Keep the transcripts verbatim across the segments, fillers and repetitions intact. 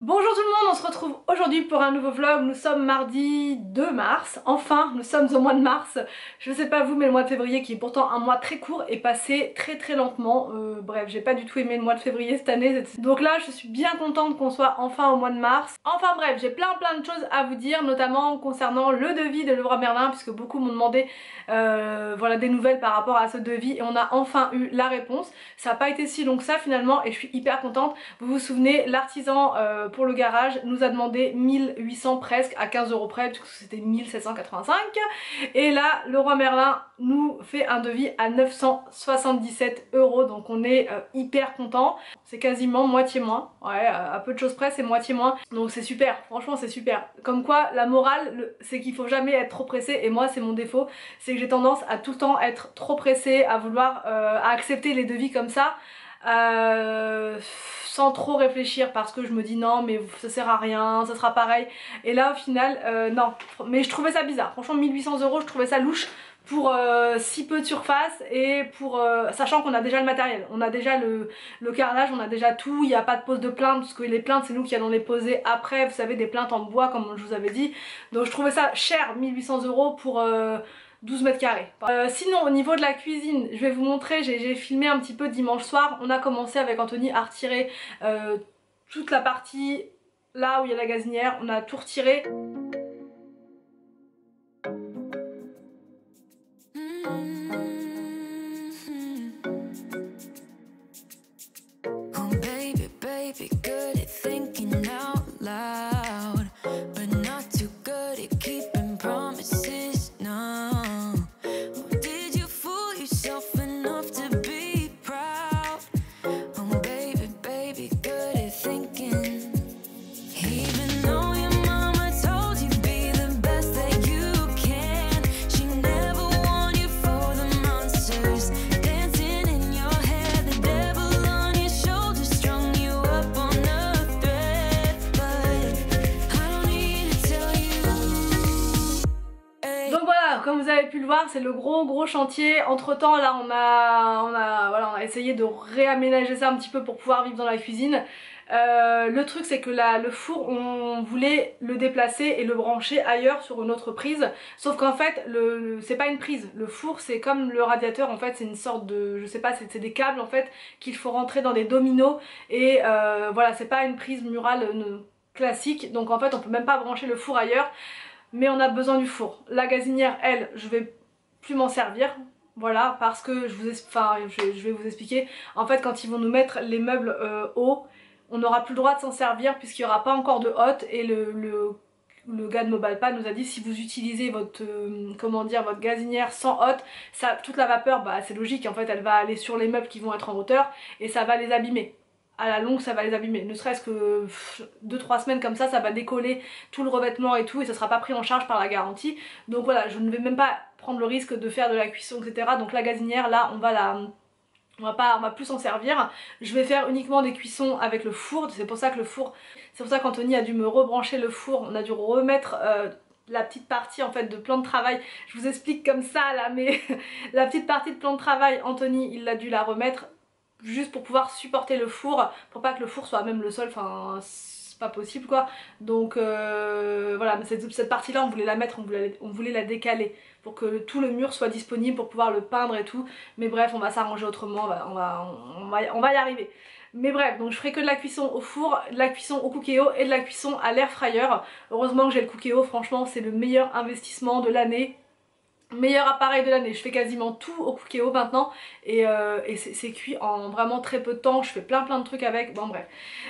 Bonjour tout le monde, on se retrouve aujourd'hui pour un nouveau vlog. Nous sommes mardi deux mars, enfin nous sommes au mois de mars. Je ne sais pas vous, mais le mois de février, qui est pourtant un mois très court, est passé très très lentement. euh, Bref, j'ai pas du tout aimé le mois de février cette année, donc là je suis bien contente qu'on soit enfin au mois de mars. Enfin bref, j'ai plein plein de choses à vous dire, notamment concernant le devis de Leroy Merlin, puisque beaucoup m'ont demandé euh, voilà, des nouvelles par rapport à ce devis, et on a enfin eu la réponse. Ça n'a pas été si long que ça finalement, et je suis hyper contente. Vous vous souvenez, l'artisan euh, pour le garage nous a demandé mille huit cents presque, à quinze euros près, puisque c'était mille sept cent quatre-vingt-cinq, et là Leroy Merlin nous fait un devis à neuf cent soixante-dix-sept euros, donc on est euh, hyper content. C'est quasiment moitié moins, ouais, à peu de choses près c'est moitié moins, donc c'est super, franchement c'est super. Comme quoi la morale c'est qu'il faut jamais être trop pressé, et moi c'est mon défaut, c'est que j'ai tendance à tout le temps être trop pressée, à vouloir euh, à accepter les devis comme ça, euh, sans trop réfléchir, parce que je me dis non mais ça sert à rien, ça sera pareil, et là au final euh, non. Mais je trouvais ça bizarre, franchement mille huit cents euros je trouvais ça louche pour euh, si peu de surface, et pour euh, sachant qu'on a déjà le matériel, on a déjà le, le carrelage, on a déjà tout, il n'y a pas de pose de plainte, parce que les plaintes c'est nous qui allons les poser après, vous savez, des plaintes en bois comme je vous avais dit, donc je trouvais ça cher, mille huit cents euros pour euh, douze mètres carrés. Euh, sinon au niveau de la cuisine, je vais vous montrer, j'ai filmé un petit peu dimanche soir. On a commencé avec Anthony à retirer euh, toute la partie là où il y a la gazinière, on a tout retiré. Comme vous avez pu le voir, c'est le gros gros chantier. Entre temps là on a, on a, voilà, on a essayé de réaménager ça un petit peu pour pouvoir vivre dans la cuisine. Euh, le truc c'est que là, le four on voulait le déplacer et le brancher ailleurs sur une autre prise, sauf qu'en fait le, le c'est pas une prise, le four c'est comme le radiateur en fait, c'est une sorte de, je sais pas, c'est des câbles en fait qu'il faut rentrer dans des dominos, et euh, voilà, c'est pas une prise murale euh, classique, donc en fait on peut même pas brancher le four ailleurs. Mais on a besoin du four. La gazinière, elle, je vais plus m'en servir. Voilà, parce que je vous enfin, je, je vais vous expliquer. En fait, quand ils vont nous mettre les meubles euh, hauts, on n'aura plus le droit de s'en servir puisqu'il n'y aura pas encore de hotte. Et le, le, le gars de Mobilepa nous a dit, si vous utilisez votre, euh, comment dire, votre gazinière sans hotte, ça, toute la vapeur, bah c'est logique, en fait, elle va aller sur les meubles qui vont être en hauteur et ça va les abîmer. À la longue ça va les abîmer, ne serait-ce que deux trois semaines comme ça, ça va décoller tout le revêtement et tout, et ça sera pas pris en charge par la garantie. Donc voilà, je ne vais même pas prendre le risque de faire de la cuisson, etc. Donc la gazinière là on va la... On va pas, on va plus s'en servir. Je vais faire uniquement des cuissons avec le four, c'est pour ça que le four, c'est pour ça qu'Anthony a dû me rebrancher le four, on a dû remettre euh, la petite partie en fait de plan de travail. Je vous explique comme ça là, mais la petite partie de plan de travail, Anthony il a dû la remettre juste pour pouvoir supporter le four, pour pas que le four soit même le sol, enfin c'est pas possible quoi. Donc euh, voilà, mais cette, cette partie là on voulait la mettre, on voulait, on voulait la décaler pour que tout le mur soit disponible pour pouvoir le peindre et tout. Mais bref, on va s'arranger autrement, on va, on, va, on, va, on va y arriver. Mais bref, donc je ferai que de la cuisson au four, de la cuisson au Cookéo et de la cuisson à l'air fryer. Heureusement que j'ai le Cookéo, franchement c'est le meilleur investissement de l'année. Meilleur appareil de l'année, je fais quasiment tout au Cookéo maintenant, et, euh, et c'est cuit en vraiment très peu de temps, je fais plein plein de trucs avec, bon bref.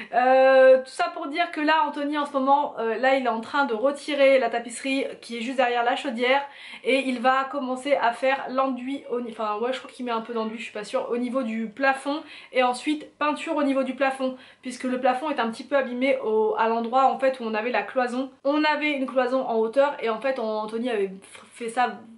Euh, tout ça pour dire que là Anthony en ce moment, euh, là il est en train de retirer la tapisserie qui est juste derrière la chaudière, et il va commencer à faire l'enduit, enfin ouais je crois qu'il met un peu d'enduit, je suis pas sûre, au niveau du plafond, et ensuite peinture au niveau du plafond, puisque le plafond est un petit peu abîmé au, à l'endroit en fait où on avait la cloison. On avait une cloison en hauteur, et en fait Anthony avait fait ça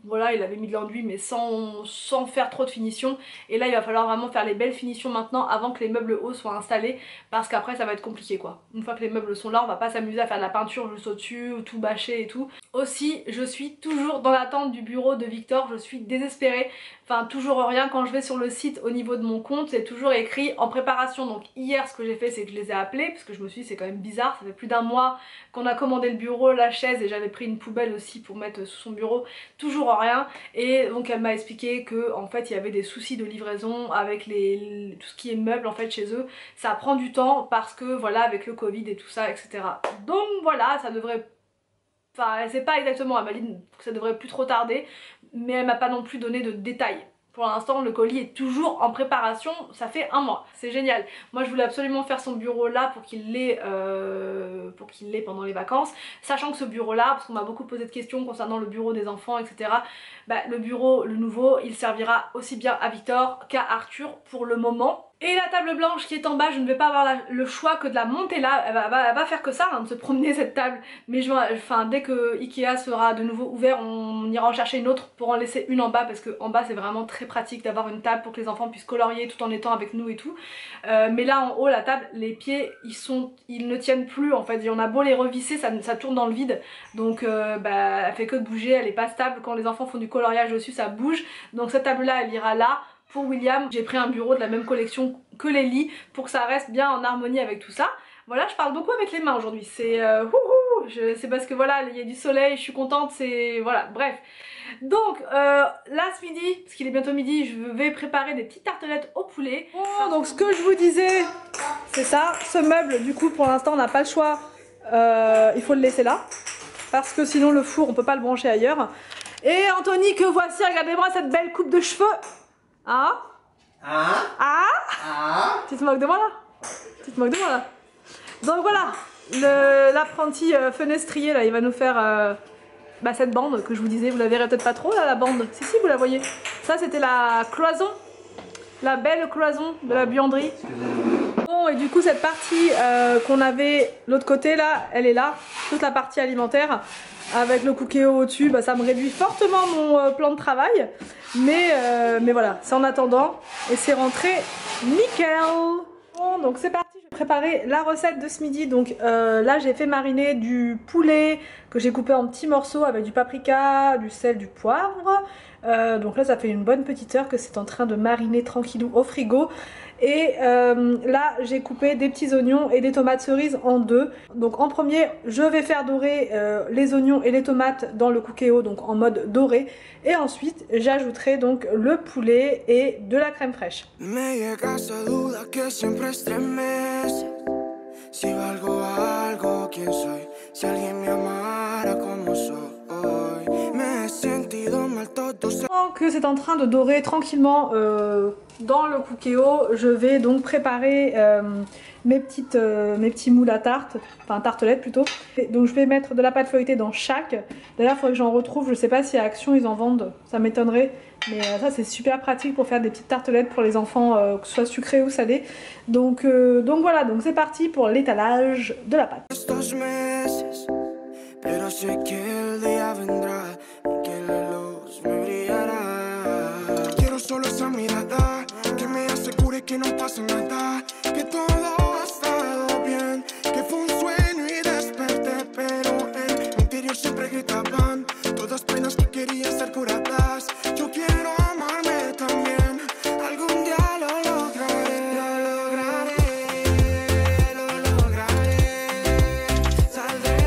voilà, il avait mis de l'enduit mais sans, sans faire trop de finition. Et là il va falloir vraiment faire les belles finitions maintenant avant que les meubles hauts soient installés, parce qu'après ça va être compliqué quoi. Une fois que les meubles sont là, on va pas s'amuser à faire de la peinture juste au-dessus, ou tout bâcher et tout. Aussi, je suis toujours dans l'attente du bureau de Victor, je suis désespérée. Enfin toujours rien, quand je vais sur le site au niveau de mon compte c'est toujours écrit en préparation. Donc hier ce que j'ai fait c'est que je les ai appelés parce que je me suis dit c'est quand même bizarre, ça fait plus d'un mois qu'on a commandé le bureau, la chaise, et j'avais pris une poubelle aussi pour mettre sous son bureau, toujours rien. Et donc elle m'a expliqué que en fait il y avait des soucis de livraison avec les, les, tout ce qui est meubles en fait chez eux. Ça prend du temps parce que voilà avec le Covid et tout ça, etc. Donc voilà, ça devrait... Enfin elle sait pas exactement, elle m'a dit que ça devrait plus trop tarder, mais elle m'a pas non plus donné de détails. Pour l'instant le colis est toujours en préparation, ça fait un mois, c'est génial. Moi je voulais absolument faire son bureau là pour qu'il l'ait euh, pour qu'il l'ait pendant les vacances, sachant que ce bureau là, parce qu'on m'a beaucoup posé de questions concernant le bureau des enfants, et cetera. Bah, le bureau, le nouveau, il servira aussi bien à Victor qu'à Arthur pour le moment. Et la table blanche qui est en bas, je ne vais pas avoir la, le choix que de la monter là, elle va, elle va, elle va faire que ça, hein, de se promener cette table. Mais je, enfin, dès que Ikea sera de nouveau ouvert, on ira en chercher une autre pour en laisser une en bas, parce que en bas c'est vraiment très pratique d'avoir une table pour que les enfants puissent colorier tout en étant avec nous et tout. Euh, mais là en haut, la table, les pieds, ils, sont, ils ne tiennent plus en fait, et on a beau les revisser, ça, ça tourne dans le vide. Donc euh, bah, elle fait que de bouger, elle est pas stable, quand les enfants font du coloriage dessus ça bouge. Donc cette table là elle ira là. Pour William, j'ai pris un bureau de la même collection que les lits pour que ça reste bien en harmonie avec tout ça. Voilà, je parle beaucoup avec les mains aujourd'hui, c'est euh, c'est parce que voilà, il y a du soleil, je suis contente, c'est... voilà, bref. Donc euh, là ce midi, parce qu'il est bientôt midi, je vais préparer des petites tartelettes au poulet. Oh, donc ce que je vous disais, c'est ça, ce meuble, du coup pour l'instant on n'a pas le choix, euh, il faut le laisser là, parce que sinon le four on peut pas le brancher ailleurs. Et Anthony, que voici, regardez-moi cette belle coupe de cheveux. Hein? Ah? Ah? Ah? Tu te moques de moi là? Tu te moques de moi là? Donc voilà, l'apprenti euh, fenestrier là, il va nous faire euh, bah, cette bande que je vous disais, vous la verrez peut-être pas trop là, la bande. Si si, vous la voyez. Ça c'était la cloison, la belle cloison de la buanderie. Bon, et du coup cette partie euh, qu'on avait l'autre côté là, elle est là, toute la partie alimentaire. Avec le Cookéo au-dessus, bah, ça me réduit fortement mon euh, plan de travail. Mais, euh, mais voilà, c'est en attendant. Et c'est rentré nickel. Bon, donc c'est parti, je vais préparer la recette de ce midi. Donc euh, là, j'ai fait mariner du poulet que j'ai coupé en petits morceaux avec du paprika, du sel, du poivre. Euh, donc là, ça fait une bonne petite heure que c'est en train de mariner tranquillou au frigo. Et euh, là j'ai coupé des petits oignons et des tomates cerises en deux. Donc en premier je vais faire dorer euh, les oignons et les tomates dans le Cookéo, donc en mode doré. Et ensuite j'ajouterai donc le poulet et de la crème fraîche. Pendant que c'est en train de dorer tranquillement euh, dans le Cookéo, je vais donc préparer euh, mes, petites, euh, mes petits moules à tarte, enfin tartelettes plutôt. Et donc je vais mettre de la pâte feuilletée dans chaque. D'ailleurs il faudrait que j'en retrouve, je sais pas si à Action ils en vendent, ça m'étonnerait. Mais euh, ça c'est super pratique pour faire des petites tartelettes pour les enfants, euh, que ce soit sucré ou salé. Donc, euh, donc voilà, donc c'est parti pour l'étalage de la pâte. Pero sé que el día vendrá en que la luz me brillará. Quiero solo esa mirada que me asegure que no pasa nada, que todo ha estado bien, que fue un sueño y desperté, pero en mi interior siempre gritaban todas penas que querían ser curadas. Yo quiero amarme también, algún día lo lograré, lo lograré, lo lograré, saldré.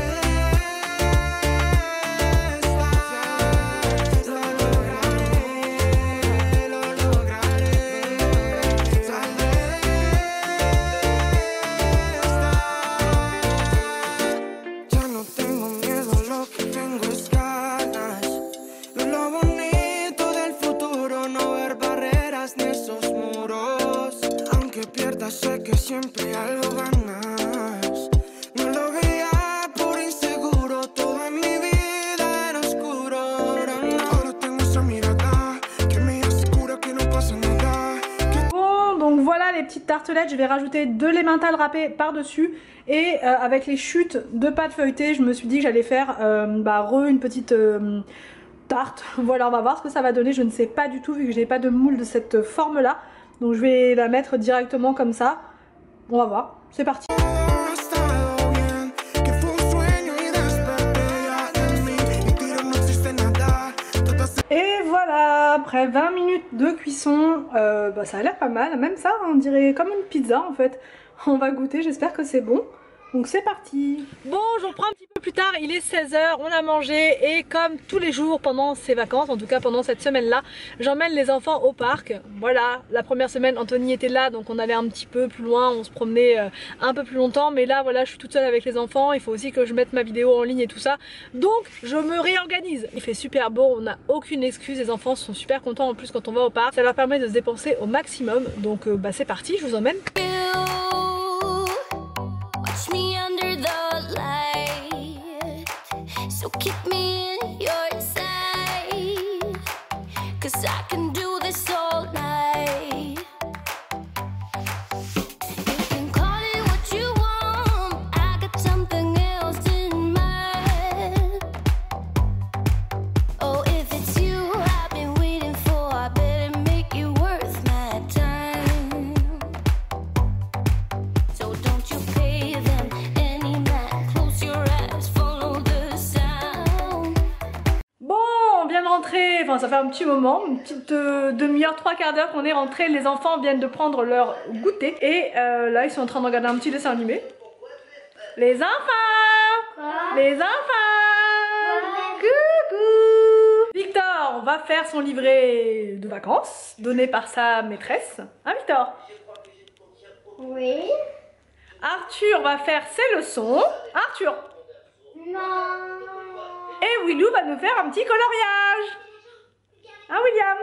Sé que siempre algo ganas. No lo veía por inseguro, todo en mi vida era oscuro. Ahora no. Ahora tengo esa mirada que me asegura que no pasa nada. Bon, donc voilà les petites tartelettes. Je vais rajouter de l'emmental râpé par dessus. Et euh, avec les chutes de pâte feuilletée, je me suis dit que j'allais faire euh, bah, re une petite. Euh, tarte. Voilà, on va voir ce que ça va donner, je ne sais pas du tout vu que je n'ai pas de moule de cette forme là. Donc je vais la mettre directement comme ça. On va voir, c'est parti. Et voilà, après vingt minutes de cuisson, euh, bah ça a l'air pas mal, même ça on dirait comme une pizza en fait. On va goûter, j'espère que c'est bon. Donc c'est parti. Bon, je reprends un petit peu plus tard, il est seize heures, on a mangé et comme tous les jours pendant ces vacances, en tout cas pendant cette semaine-là, j'emmène les enfants au parc. Voilà, la première semaine Anthony était là, donc on allait un petit peu plus loin, on se promenait euh, un peu plus longtemps, mais là voilà, je suis toute seule avec les enfants, il faut aussi que je mette ma vidéo en ligne et tout ça, donc je me réorganise. Il fait super beau, on n'a aucune excuse, les enfants sont super contents en plus quand on va au parc, ça leur permet de se dépenser au maximum, donc euh, bah c'est parti, je vous emmène. So keep me in your sight, 'cause I can do this all night. You can call it what you want, I got something else in mind. Oh, if it's you I've been waiting for, I better make it worth my time. So don't you pay them any mind, close your eyes, follow the rentrer, enfin ça fait un petit moment, une petite euh, demi-heure, trois quarts d'heure qu'on est rentré. Les enfants viennent de prendre leur goûter et euh, là ils sont en train de regarder un petit dessin animé. Les enfants, quoi? Les enfants, quoi? Coucou. Victor va faire son livret de vacances donné par sa maîtresse. Hein Victor? Oui. Arthur va faire ses leçons. Arthur? Non. Et Willou va nous faire un petit coloriage. Hein William?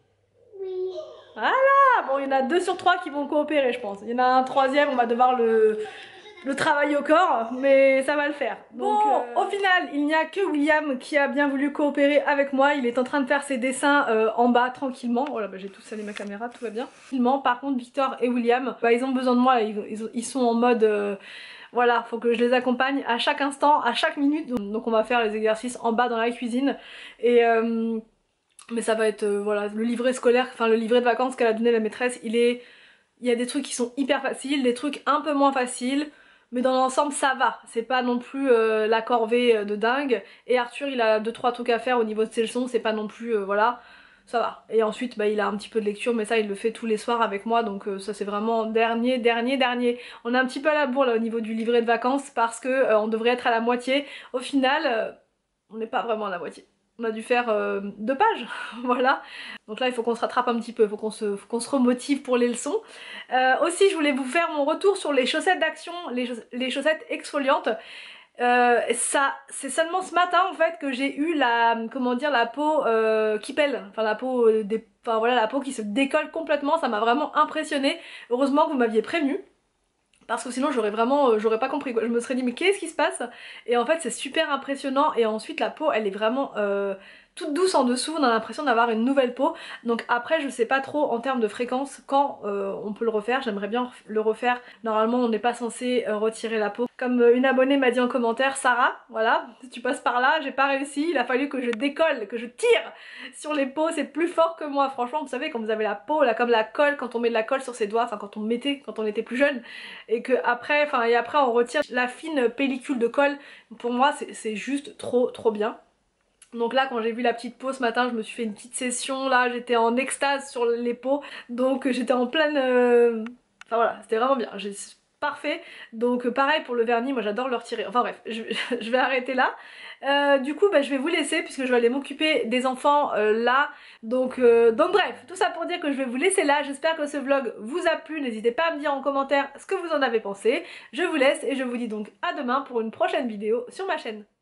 Oui. Voilà, bon il y en a deux sur trois qui vont coopérer je pense. Il y en a un troisième, on va devoir le, le travailler au corps, mais ça va le faire. Donc, bon, euh... au final, il n'y a que William qui a bien voulu coopérer avec moi. Il est en train de faire ses dessins euh, en bas tranquillement. Voilà, bah, j'ai tout salé ma caméra, tout va bien. Par contre, Victor et William, bah, ils ont besoin de moi, ils, ils, ils sont en mode... Euh, voilà, faut que je les accompagne à chaque instant, à chaque minute. Donc on va faire les exercices en bas dans la cuisine. Et euh, mais ça va être euh, voilà, le livret scolaire, enfin le livret de vacances qu'elle a donné la maîtresse, il est il y a des trucs qui sont hyper faciles, des trucs un peu moins faciles, mais dans l'ensemble ça va. C'est pas non plus euh, la corvée de dingue. Et Arthur, il a deux trois trucs à faire au niveau de ses leçons, c'est pas non plus euh, voilà. Ça va. Et ensuite bah, il a un petit peu de lecture, mais ça il le fait tous les soirs avec moi, donc euh, ça c'est vraiment dernier, dernier, dernier. On est un petit peu à la bourre là au niveau du livret de vacances parce que euh, on devrait être à la moitié. Au final, euh, on n'est pas vraiment à la moitié. On a dû faire euh, deux pages, voilà. Donc là il faut qu'on se rattrape un petit peu, il faut qu'on se, qu'on se remotive pour les leçons. Euh, aussi je voulais vous faire mon retour sur les chaussettes d'action, les, les chaussettes exfoliantes. Euh, ça, c'est seulement ce matin en fait que j'ai eu la, comment dire, la peau euh, qui pèle, enfin la peau euh, des, enfin voilà, la peau qui se décolle complètement. Ça m'a vraiment impressionnée. Heureusement que vous m'aviez prévenu, parce que sinon j'aurais vraiment, euh, j'aurais pas compris quoi. Je me serais dit mais qu'est-ce qui se passe? Et en fait c'est super impressionnant. Et ensuite la peau elle est vraiment euh, toute douce en dessous, on a l'impression d'avoir une nouvelle peau. Donc après je sais pas trop en termes de fréquence quand euh, on peut le refaire, j'aimerais bien le refaire. Normalement on n'est pas censé euh, retirer la peau. Comme euh, une abonnée m'a dit en commentaire, Sarah, voilà, si tu passes par là, j'ai pas réussi, il a fallu que je décolle, que je tire sur les peaux, c'est plus fort que moi. Franchement vous savez quand vous avez la peau là comme la colle, quand on met de la colle sur ses doigts, enfin quand on mettait quand on était plus jeune, et que après, enfin et après on retire la fine pellicule de colle, pour moi c'est juste trop trop bien. Donc là quand j'ai vu la petite peau ce matin, je me suis fait une petite session là, j'étais en extase sur les peaux, donc j'étais en pleine... Euh... Enfin voilà, c'était vraiment bien, parfait. Donc pareil pour le vernis, moi j'adore le retirer, enfin bref, je, je vais arrêter là. Euh, du coup bah, je vais vous laisser puisque je vais aller m'occuper des enfants euh, là. Donc, euh, donc bref, tout ça pour dire que je vais vous laisser là. J'espère que ce vlog vous a plu, n'hésitez pas à me dire en commentaire ce que vous en avez pensé. Je vous laisse et je vous dis donc à demain pour une prochaine vidéo sur ma chaîne.